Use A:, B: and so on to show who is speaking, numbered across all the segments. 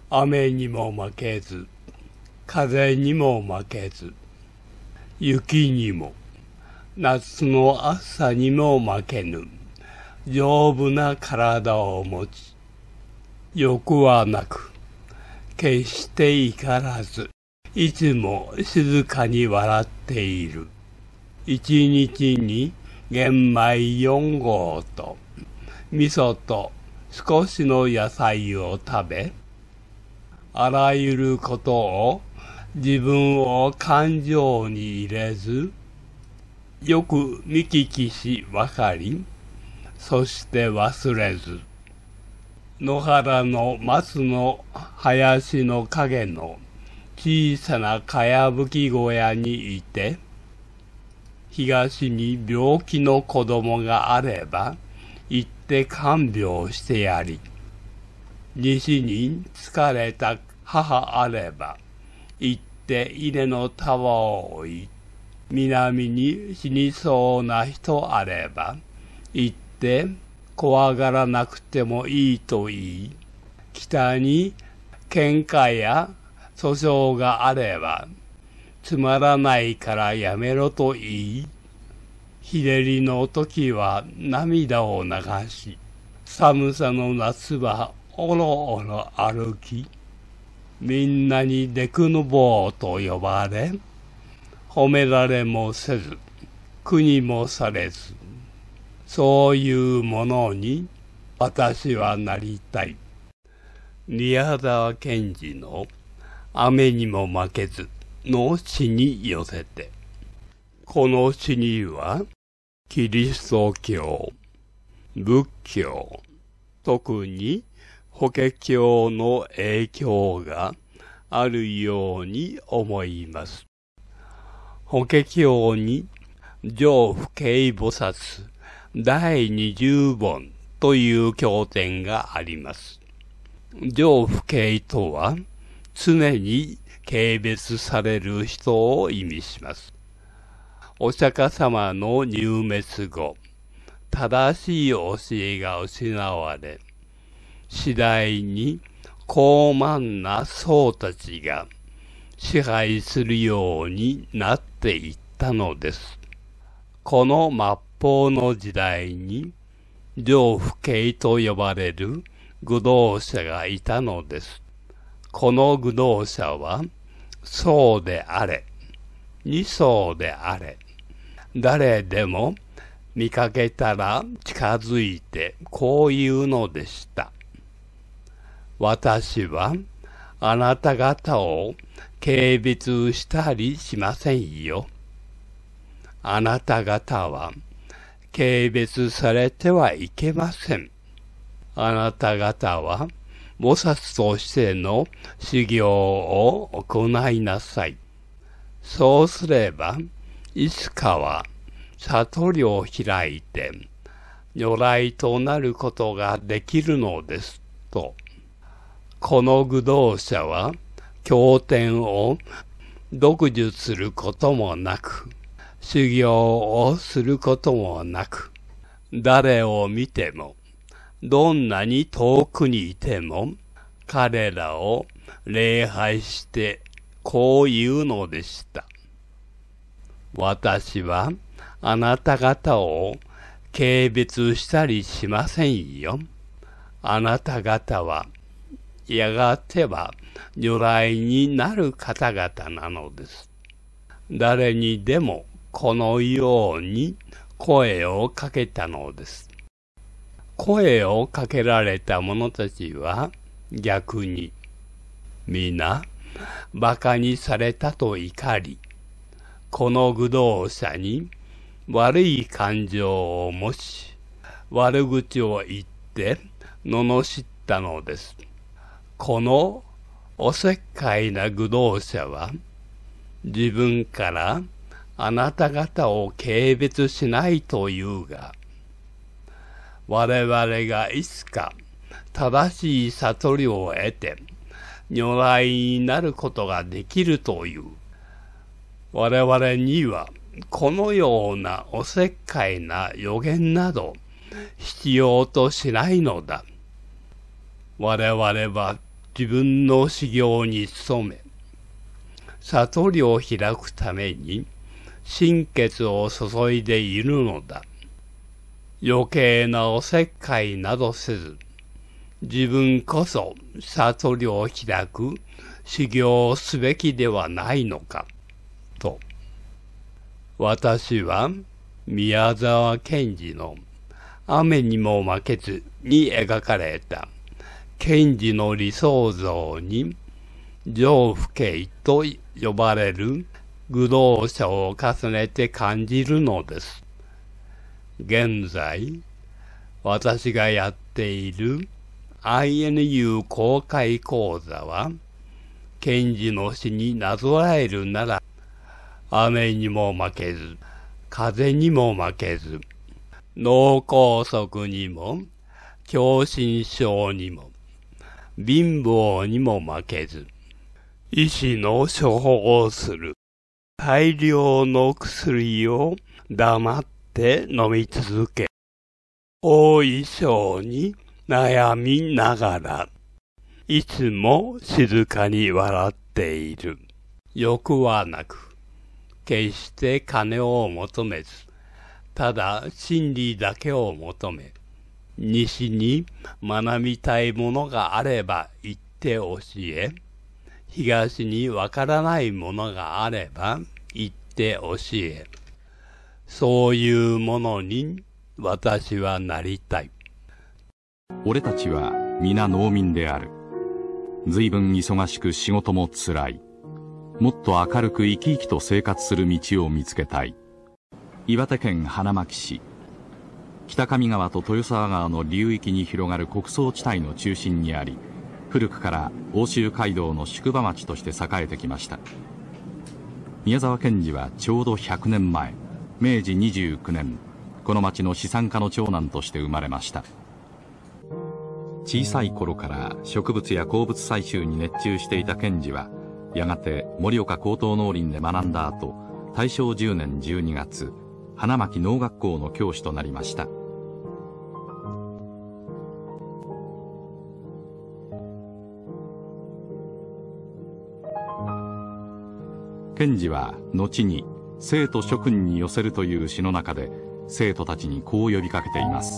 A: 雨にも負けず、風にも負けず、雪にも、夏の暑さにも負けぬ、丈夫な体を持ち、欲はなく、決して怒らず、いつも静かに笑っている。一日に玄米4合と、味噌と少しの野菜を食べ、あらゆることを自分を感情に入れず、よく見聞きし分かり、そして忘れず、野原の松の林の陰の小さなかやぶき小屋にいて、東に病気の子供があれば、行って看病してやり、西に疲れた母あれば、行って稲の束を追い、南に死にそうな人あれば、行って怖がらなくてもいいと言い、北に喧嘩や訴訟があれば、つまらないからやめろと言い、日照りの時は涙を流し、寒さの夏はおろおろ歩き、みんなにデクノボーと呼ばれ、褒められもせず、苦にもされず、そういうものに私はなりたい。宮沢賢治の雨にも負けずの詩に寄せて、この詩にはキリスト教、仏教、特に法華経の影響があるように思います。法華経に上不軽菩薩第20本という経典があります。上不軽とは常に軽蔑される人を意味します。お釈迦様の入滅後、正しい教えが失われ、次第に高慢な僧たちが支配するようになっていったのです。この末法の時代に上不軽と呼ばれる愚道者がいたのです。この愚道者は僧であれ、二僧であれ、誰でも見かけたら近づいてこう言うのでした。私はあなた方を軽蔑したりしませんよ。あなた方は軽蔑されてはいけません。あなた方は菩薩としての修行を行いなさい。そうすれば、いつかは悟りを開いて、如来となることができるのです、と。この愚道者は、経典を読受することもなく、修行をすることもなく、誰を見ても、どんなに遠くにいても、彼らを礼拝してこう言うのでした。私はあなた方を軽蔑したりしませんよ。あなた方はやがては如来になる方々なのです。誰にでもこのように声をかけたのです。声をかけられた者たちは逆に皆馬鹿にされたと怒り、この愚道者に悪い感情を持ち、悪口を言って罵ったのです。このおせっかいな愚道者は、自分からあなた方を軽蔑しないというが、我々がいつか正しい悟りを得て、如来になることができるという。我々にはこのようなおせっかいな予言など必要としないのだ。我々は自分の修行に努め、悟りを開くために心血を注いでいるのだ。余計なおせっかいなどせず、自分こそ悟りを開く修行をすべきではないのか、と。私は宮沢賢治の雨にも負けずに描かれた賢治の理想像に常不軽と呼ばれる愚弄者を重ねて感じるのです。現在、私がやっている INU 公開講座は、賢治の詩になぞらえるなら、雨にも負けず、風にも負けず、脳梗塞にも、狭心症にも、貧乏にも負けず、医師の処方をする大量の薬を黙って飲み続け、後遺症に悩みながら、いつも静かに笑っている。欲はなく、決して金を求めず、ただ真理だけを求め、西に学びたいものがあれば言って教え、東にわからないものがあれば言って教え、そういうものに私はなりたい。
B: 俺たちは皆農民である。随分忙しく仕事もつらい。もっと明るく生き生きと生活する道を見つけたい。岩手県花巻市。北上川と豊沢川の流域に広がる穀倉地帯の中心にあり、古くから奥州街道の宿場町として栄えてきました。宮沢賢治はちょうど100年前、明治29年、この町の資産家の長男として生まれました。小さい頃から植物や鉱物採集に熱中していた賢治は、やがて盛岡高等農林で学んだ後、大正10年12月、花巻農学校の教師となりました。賢治は後に生徒諸君に寄せるという詩の中で生徒たちにこう呼びかけています。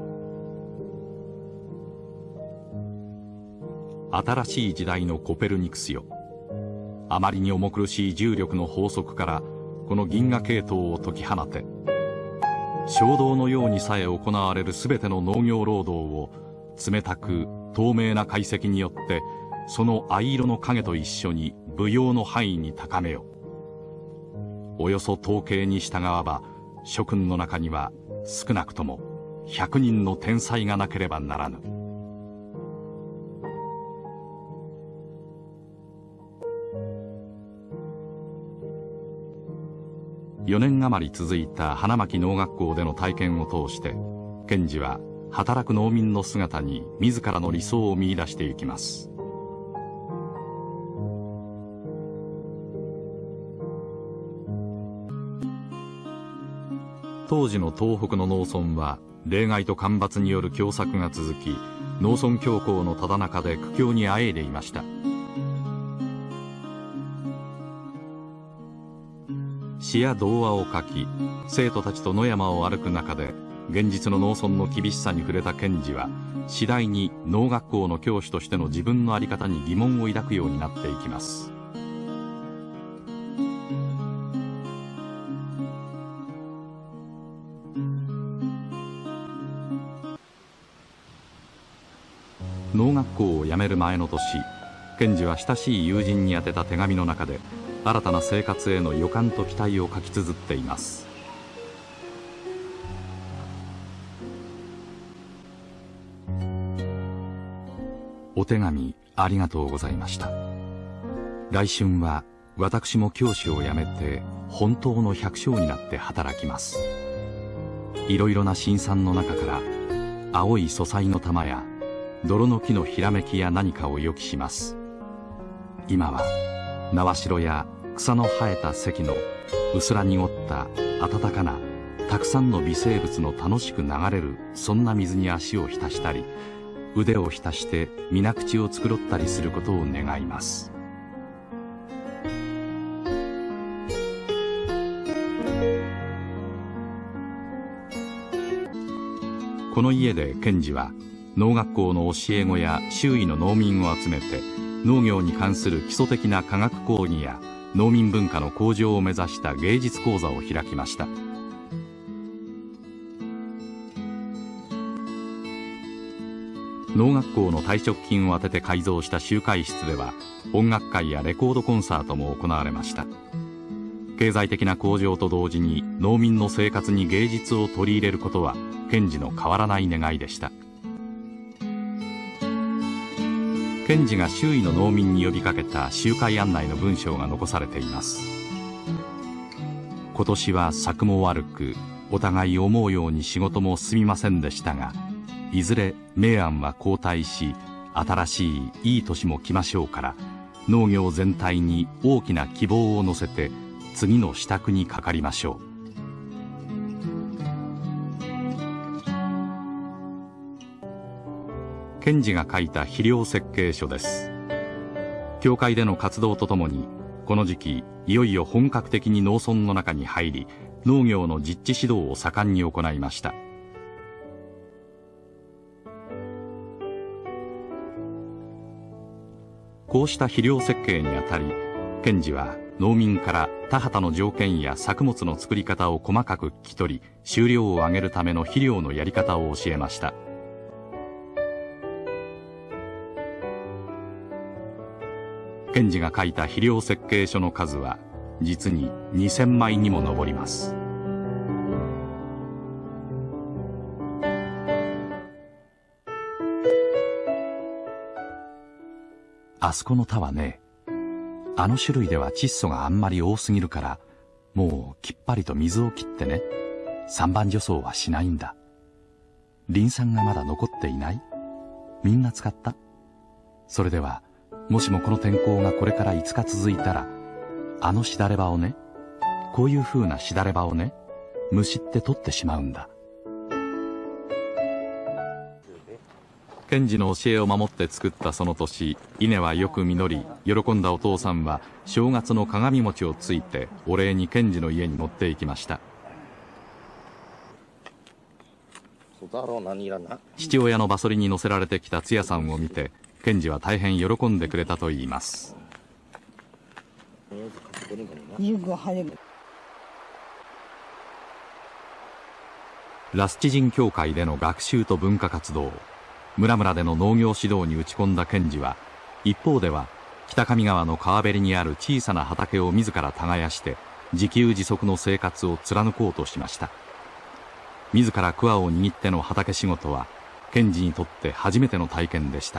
B: 新しい時代のコペルニクスよ。あまりに重苦しい重力の法則からこの銀河系統を解き放て、衝動のようにさえ行われるすべての農業労働を冷たく透明な解析によってその藍色の影と一緒に舞踊の範囲に高めよ。およそ統計に従わば諸君の中には少なくとも100人の天才がなければならぬ。4年余り続いた花巻農学校での体験を通して賢治は働く農民の姿に自らの理想を見出していきます。当時の東北の農村は冷害と干ばつによる凶作が続き、農村恐慌のただ中で苦境にあえいでいました。詩や童話を書き、生徒たちと野山を歩く中で現実の農村の厳しさに触れた賢治は、次第に農学校の教師としての自分の在り方に疑問を抱くようになっていきます。農学校を辞める前の年、賢治は親しい友人に宛てた手紙の中で新たな生活への予感と期待を書き綴っています。お手紙ありがとうございました。来春は私も教師を辞めて本当の百姓になって働きます。いろいろな辛酸の中から青い素材の玉や泥の木のひらめきや何かを予期します。今は縄代や草の生えた堰の薄ら濁った暖かなたくさんの微生物の楽しく流れるそんな水に足を浸したり、 腕を浸して水口を繕ったりすることを願います。この家で賢治は農学校の教え子や周囲の農民を集めて農業に関する基礎的な科学講義や農民文化の向上を目指した芸術講座を開きました。農学校の退職金を充てて改造した集会室では音楽会やレコードコンサートも行われました。経済的な向上と同時に農民の生活に芸術を取り入れることは賢治の変わらない願いでした。賢治が周囲の農民に呼びかけた集会案内の文章が残されています。今年は作も悪く、お互い思うように仕事も進みませんでしたが、いずれ明暗は後退し、新しいいい年も来ましょうから、農業全体に大きな希望を乗せて次の支度にかかりましょう。賢治が書いた肥料設計書です。教会での活動とともに、この時期いよいよ本格的に農村の中に入り、農業の実地指導を盛んに行いました。こうした肥料設計にあたり、賢治は農民から田畑の条件や作物の作り方を細かく聞き取り、収量を上げるための肥料のやり方を教えました。賢治が書いた肥料設計書の数は実に2000枚にも上ります。あそこの田はね、あの種類では窒素があんまり多すぎるから、もうきっぱりと水を切ってね、3番除草はしないんだ。リン酸がまだ残っていない？みんな使った？それではもしもこの天候がこれから5日続いたら、あのしだれ葉をね、こういう風なしだれ葉をね、虫って取ってしまうんだ。賢治の教えを守って作ったその年、稲はよく実り、喜んだお父さんは正月の鏡餅をついてお礼に賢治の家に持って行きました。父親の馬そりに乗せられてきたつやさんを見て、賢治は大変喜んでくれたといいます。ラスチ人協会での学習と文化活動、村々での農業指導に打ち込んだ賢治は、一方では北上川の川べりにある小さな畑を自ら耕して自給自足の生活を貫こうとしました。自ら桑を握っての畑仕事は賢治にとって初めての体験でした。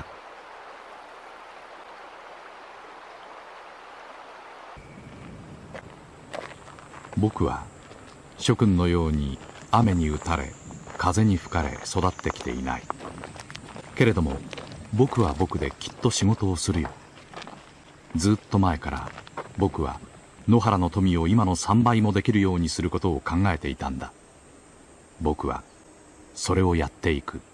B: 僕は諸君のように雨に打たれ風に吹かれ育ってきていない。けれども僕は僕できっと仕事をするよ。ずっと前から僕は野原の富を今の3倍もできるようにすることを考えていたんだ。僕はそれをやっていく。